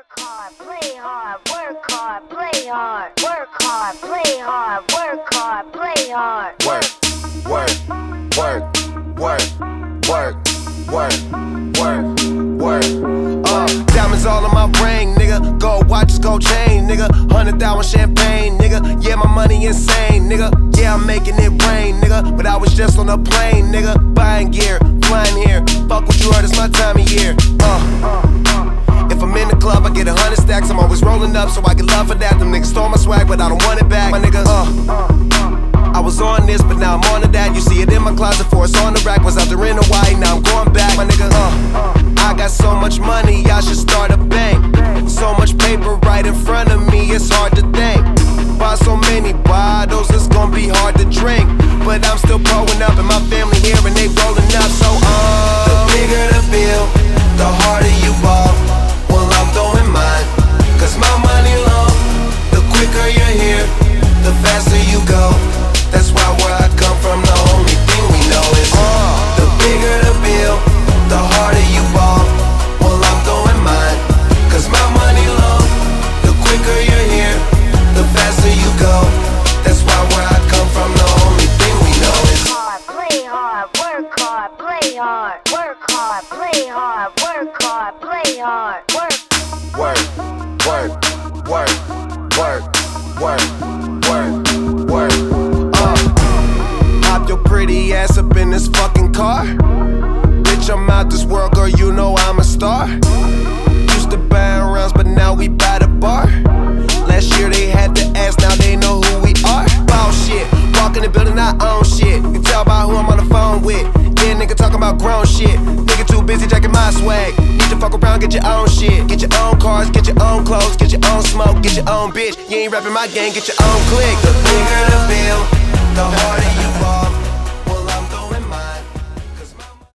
hard, play hard, work hard, play hard, work hard, play hard, work hard, play hard. Work, work, work, work, work, work, work, work. Diamonds all on my ring, nigga. Gold watches, gold chain, nigga. 100,000 champagne, nigga. Yeah, my money insane, nigga. Yeah, I'm making it rain, nigga. But I was just on a plane, nigga. Buying gear, flying here. Fuck what you heard, it's my time of year. If I'm in the club, I get 100 stacks. I'm always rolling up, so I get love for that. Them niggas stole my swag, but I don't want it back. My nigga, I was on this, but now I'm on to that. You see it in my closet, for it's on the rack. Was out there in Hawaii, now I'm going back. My nigga, I got so much money, I should start a bank. So much paper right in front of me, it's hard to think. Buy so many bottles, it's gonna be hard to drink. But I'm still growing up, and my family here, and they rolling up. So, the bigger the bill, the harder you ball. Well, I'm throwing mine, cause my money long. The quicker you're here, the faster you go. That's why where I come from, the only thing we know is the bigger the bill, the harder you ball. Well, I'm throwing mine, cause my money long. The quicker you're here, the faster you go. That's why where I come from, the only thing we know is hard, play hard, work hard, play hard, work hard, play hard, work hard, play hard, work, work, work, work, work, work, work, work. Hop your pretty ass up in this fucking car. Bitch, I'm out this world, girl, you know I'm a star. Used to buy rounds, but now we buy the bar. Last year they had to ask, now they know who we are. Ball shit, walk in the building, I own shit. You tell by who I'm on the phone with. Yeah, nigga talking about grown shit. Nigga too busy jacking my swag. Need to fuck around, get your own shit. Get your own cars, get your own clothes, get your own smoke, get your own bitch. You ain't rapping my game, get your own click. The bigger the bill, the harder you